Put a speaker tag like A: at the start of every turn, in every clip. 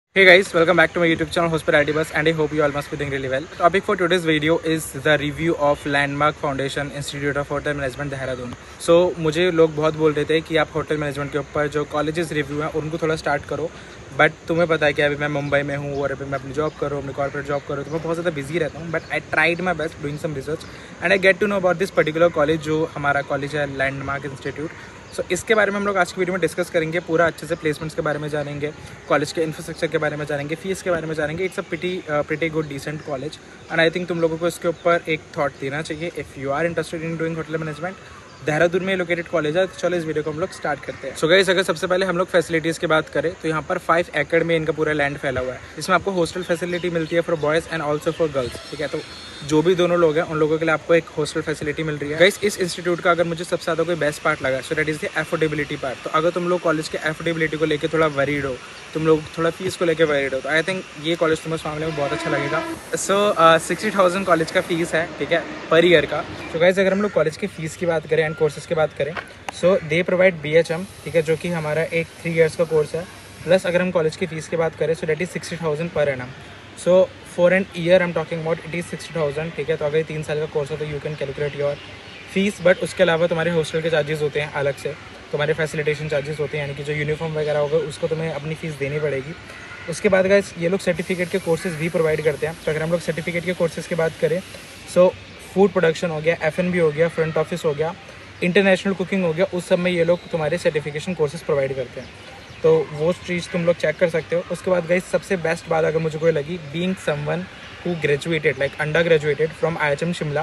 A: Hey guys, welcome back to my YouTube channel Hospitality Bus and I hope you all must be doing really well. Topic for today's video is the review of Landmark Foundation Institute of Hotel Management Dehradun. So मुझे लोग बहुत बोल रहे थे कि आप hotel management के ऊपर जो कॉलेजेस रिव्यू हैं उनको थोड़ा स्टार्ट करो, बट तुम्हें पता है कि अभी मैं मुंबई में हूँ और अभी मैं अपनी जॉब करूँ, अपनी कॉर्पोरेट जॉब करूँ, तो मैं बहुत ज़्यादा बिजी रहता हूँ. But I tried my best doing some research and I get to know about this particular college जो हमारा कॉलेज है लैंडमार्क इंस्टीट्यूट. सो इसके बारे में हम लोग आज की वीडियो में डिस्कस करेंगे. पूरा अच्छे से प्लेसमेंट्स के बारे में जानेंगे, कॉलेज के इंफ्रास्ट्रक्चर के बारे में जानेंगे, फीस के बारे में जानेंगे. It's a pretty good decent college and I think तुम लोगों को इसके ऊपर एक थॉट देना चाहिए if you are interested in doing hotel management. Dehradun में लोकेटेड कॉलेज है. तो चलो इस वीडियो को हम लोग स्टार्ट करते हैं. सो गाइस, अगर सबसे पहले हम लोग फैसिलिटीज़ की बात करें तो यहाँ पर 5 एकड़ में इनका पूरा लैंड फैला हुआ है. इसमें आपको हॉस्टल फैसिलिटी मिलती है for boys and also for girls. ठीक है, तो जो भी दोनों लोग हैं उन लोगों के लिए आपको एक हॉस्टल फैसिलिटी मिल रही है. गाइस, इस इंस्टीट्यूट का अगर मुझे सबसे ज़्यादा कोई बेस्ट पार्ट लगा so that is the affordability part. तो अगर तुम लोग कॉलेज के एफोर्डेबिलिटी को लेकर थोड़ा वरीड हो, तुम लोग थोड़ा फीस को लेकर वरीड हो, तो आई थिंक ये कॉलेज तुम्हें उस मामले में बहुत अच्छा लगेगा. सो 60,000 कॉलेज का फीस है, ठीक है, पर ईयर का. तो गाइस, अगर हम लोग कॉलेज की फ़ीस की बात करें एंड कोर्सेज की बात करें सो दे प्रोवाइड BHM, ठीक है, जो कि हमारा एक 3 ईयर्स का कोर्स है. प्लस अगर हम कॉलेज की फ़ीस की बात करें सो that is 60,000 per annum. So for an year I am talking about it is 60,000. ठीक है, तो अगर 3 साल का कोर्स है तो you can calculate your fees. But उसके अलावा तुम्हारे हॉस्टल के चार्जेस होते हैं अलग से, तुम्हारे फैसिलिटेशन चार्जेस होते हैं, यानी कि जो यूनिफॉर्म वगैरह होगा उसको तुम्हें अपनी फ़ीस देनी पड़ेगी. उसके बाद गाइस ये लोग सर्टिफिकेट के कोर्सेज भी प्रोवाइड करते हैं. तो अगर हम लोग सर्टिफिकेट के कोर्सेज की बात करें सो फूड प्रोडक्शन हो गया, F&B हो गया, फ्रंट ऑफिस हो गया, इंटरनेशनल कुकिंग हो गया, उस सब में ये लोग तुम्हारे सर्टिफिकेशन कोर्सेज प्रोवाइड करते हैं. तो वो चीज़ तुम लोग चेक कर सकते हो. उसके बाद गाइस सबसे बेस्ट बात अगर मुझे कोई लगी, being someone who graduated like under graduated from IHM Shimla,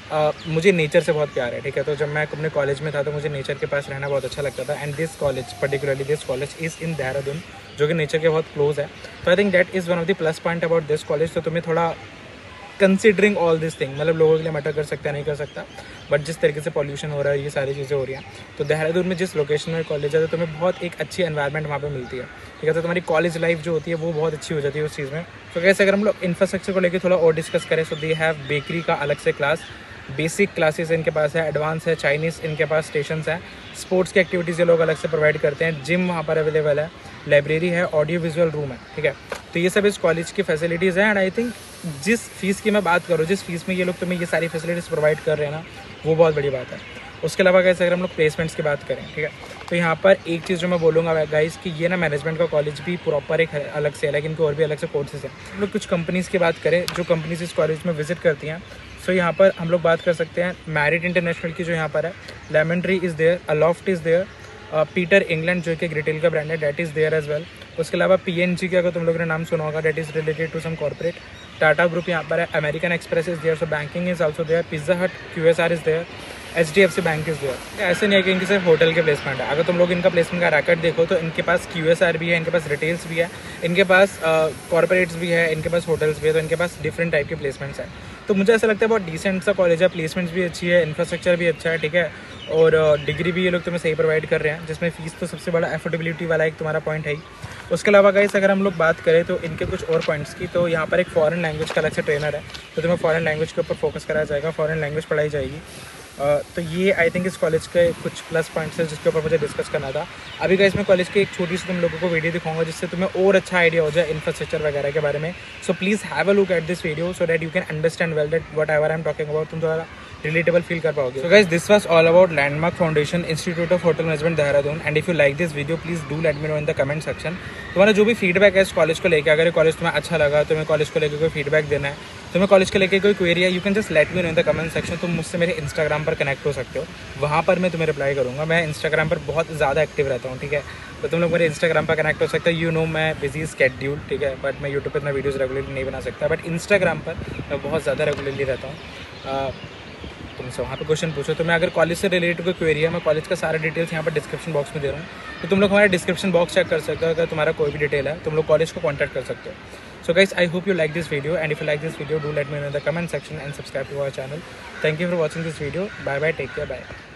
A: मुझे नेचर से बहुत प्यार है. ठीक है, तो जब मैं अपने कॉलेज में था तो मुझे नेचर के पास रहना बहुत अच्छा लगता था. And this college particularly this college is in Dehradun, जो कि नेचर के बहुत क्लोज है. तो I think that is one of the plus point about this college. तो तुम्हें थोड़ा कंसिडरिंग ऑल दिस थिंग, मतलब लोगों के लिए मैटर कर सकता है, नहीं कर सकता, बट जिस तरीके से पॉल्यूशन हो रहा है, ये सारी चीज़ें हो रही हैं, तो देहरादून में जिस लोकेशन में कॉलेज है तो तुम्हें बहुत एक अच्छी एनवायरनमेंट वहाँ पे मिलती है. ठीक है, तो तुम्हारी कॉलेज लाइफ जो होती है वो बहुत अच्छी हो जाती है उस चीज़ में. तो कैसे अगर हम लोग इंफ्रास्ट्रक्चर को लेकर थोड़ा और डिस्कस करें सो दे हैव बेकरी का अलग से क्लास, बेसिक क्लासेस इनके पास है, एडवांस है, चाइनीज़ इनके पास स्टेशंस हैं, स्पोर्ट्स की एक्टिविटीज़ ये लोग अलग से प्रोवाइड करते हैं, जिम वहाँ पर अवेलेबल है, लाइब्रेरी है, ऑडियो विजुअल रूम है. ठीक है, तो ये सब इस कॉलेज की फैसिलिटीज़ हैं. एंड आई थिंक जिस फीस की मैं बात करूँ, जिस फीस में ये लोग तुम्हें ये सारी फैसिलिटीज़ प्रोवाइड कर रहे हैं ना, वो बहुत बड़ी बात है. उसके अलावा कैसे अगर हम लोग प्लेसमेंट्स की बात करें, ठीक है, तो यहाँ पर एक चीज़ जो मैं बोलूँगा गाइस कि ये ना मैनेजमेंट का कॉलेज भी प्रॉपर एक अलग से है, लेकिन इनको और भी अलग से कोर्सेज हैं. हम लोग कुछ कंपनीज़ की बात करें जो कंपनीज इस कॉलेज में विजिट करती हैं, सो यहाँ पर हम लोग बात कर सकते हैं मैरिट इंटरनेशनल की जो यहाँ पर है, Lemon Tree is there, Aloft is there, Peter England जो कि एक रिटेल का ब्रांड है, that is there as well. उसके अलावा PNG का अगर तुम लोगों ने नाम सुना होगा, that is related to some corporate. Tata group यहाँ पर है, American Express is there, so banking is also there, pizza hut, QSR is there, HDFC bank is there. ऐसे नहीं है कि इनके सिर्फ होटल के प्लेसमेंट है. अगर तुम लोग इनका प्लेसमेंट का रैकेट देखो तो इनके पास QSR भी है, इनके पास रिटेल्स भी है, इनके पास कॉर्पोरेट्स भी है, इनके पास होटल्स भी है, तो इनके पास डिफरेंट टाइप के प्लेसमेंट्स हैं. तो मुझे ऐसा लगता है बहुत डिसेंट सा कॉलेज है, प्लेसमेंट्स भी अच्छी है, इंफ्रास्ट्रक्चर भी अच्छा है. ठीक है, और डिग्री भी ये लोग तुम्हें सही प्रोवाइड कर रहे हैं, जिसमें फीस तो सबसे बड़ा एफोर्डेबिलिटी वाला एक तुम्हारा पॉइंट है ही. उसके अलावा गाइस अगर हम लोग बात करें तो इनके कुछ और पॉइंट्स की, तो यहाँ पर एक फॉरेन लैंग्वेज का अलग से ट्रेनर है, तो तुम्हें फॉरेन लैंग्वेज के ऊपर फोकस कराया जाएगा, फॉरेन लैंग्वेज पढ़ाई जाएगी. तो ये आई थिंक इस कॉलेज के कुछ प्लस पॉइंट्स है जिसके ऊपर मुझे डिस्कस करना था. अभी गाइस मैं कॉलेज की एक छोटी सी तुम लोगों को वीडियो दिखाऊंगा जिससे तुम्हें और अच्छा आइडिया हो जाए इंफ्रास्ट्रक्चर वगैरह के बारे में. So please have a look at this video so that you can understand well that whatever I am talking about, तुम थोड़ा रिलेटेबल फील कर पाओगे. So guys, this was all about Landmark Foundation Institute of Hotel management Dehradun. And if you like this video please do let me know in the comment section. तुम्हारा जो भी feedback है इस college को लेकर, अगर कॉलेज तुम्हें अच्छा लगा, तुम्हें कॉलेज को लेकर कोई फीडबैक देना है, तुम्हें कॉलेज को लेकर कोई क्वेरी है, you can just let me know in the comment section. तुम मुझसे मेरे इंस्टाग्राम पर कनेक्ट हो सकते हो, वहाँ पर मैं तुम्हें रिप्लाई करूँगा. मैं इंस्टाग्राम पर बहुत ज़्यादा एक्टिव रहता हूँ. ठीक है, तो तुम लोग मेरे इंस्टाग्राम पर कनेक्ट हो सकते हो. यू नो मैं बिजी स्केड्यूल, ठीक है, बट मैं यूट्यूब पर इतना वीडियोज़ रेगुलरली नहीं बना सकता, बट इंस्टाग्राम पर मैं बहुत ज़्यादा रेगुलरली रहता हूँ. तुमसे वहाँ पे क्वेश्चन पूछो, तो मैं अगर कॉलेज से रिलेटेड कोई क्वेरी है, मैं कॉलेज का सारा डिटेल्स यहाँ पर डिस्क्रिप्शन बॉक्स में दे रहा हूँ, तो तुम लोग हमारा डिस्क्रिप्शन बॉक्स चेक कर सकते हो. अगर तुम्हारा कोई भी डिटेल है तुम लोग कॉलेज को कॉन्टैक्ट कर सकते हो. So guys, I hope you like this video, and if you like this video, do let me know in the comment section and subscribe to our channel. Thank you for watching this video. Bye bye, take care, bye.